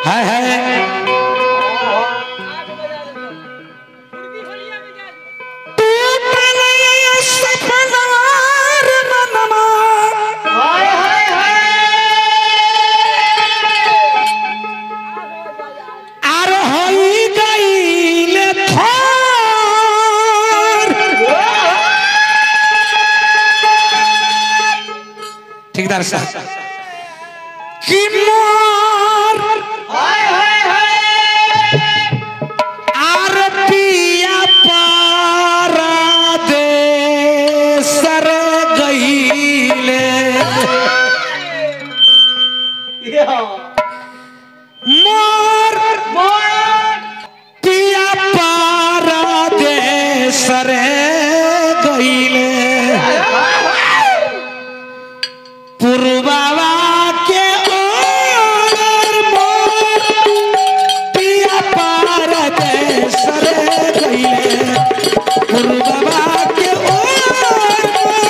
हाय हाय ठेकेदार साहब कि मोर आरतिया परदेस रे गइले मोर पिया परदेस रे गइले पुरबावा के ओर मोर पिया परदेस रे गइले पुरबावा के ओर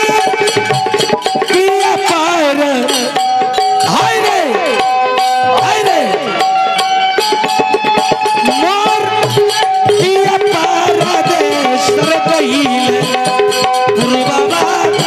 पिया पर हाय रे मोर पिया परदेस रे गइले पुरबावा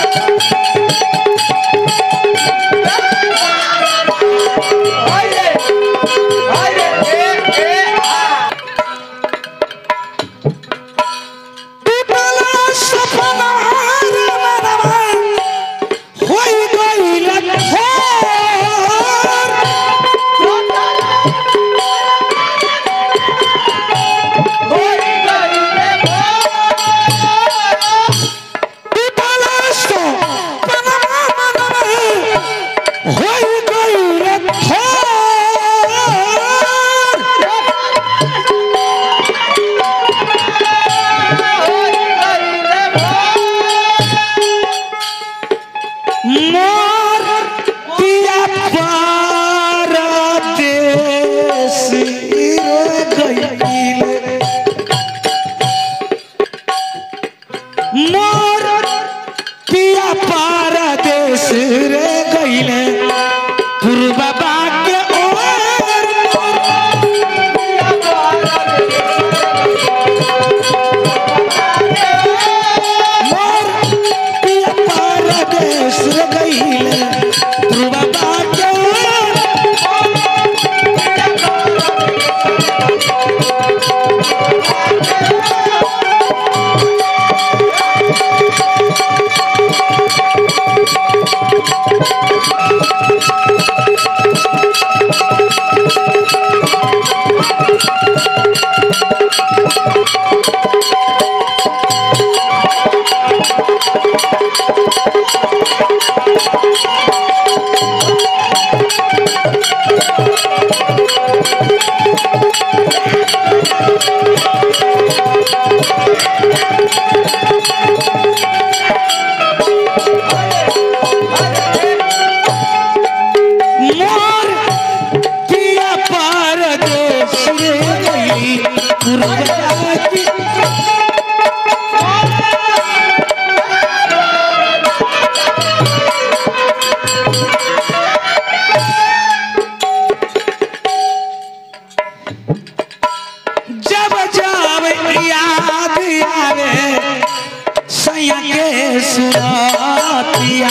मोर पिया परदेस रे गइले पुरबाबा के ओर मोर पिया परदेस रे गइले पुरबाबा के जब जब याद आवे सैया के सुरतिया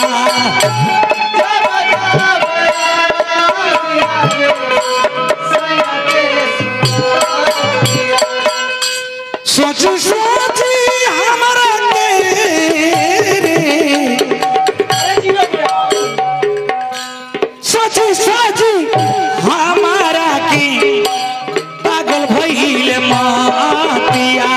सोची सोची हमारा सोची सोची हमारा की पागल भइले मातिया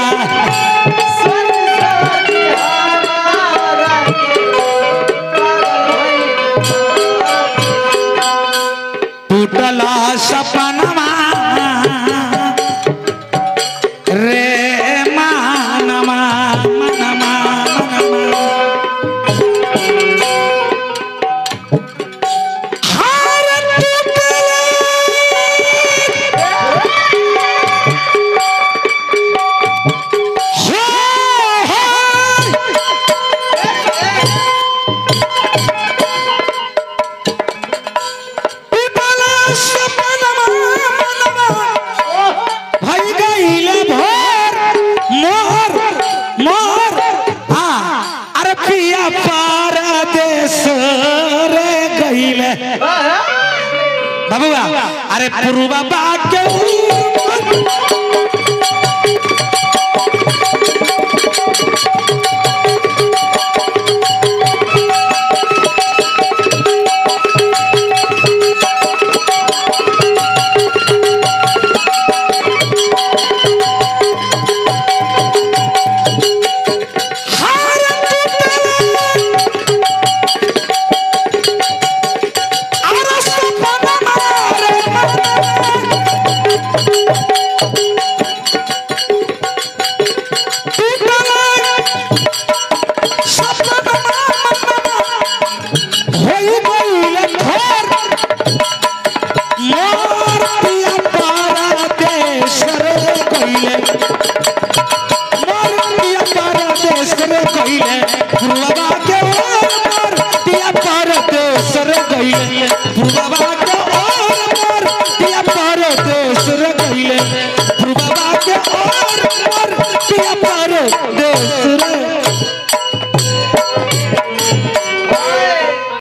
बाबूआ अरे पूर्वा बात के पूर्वा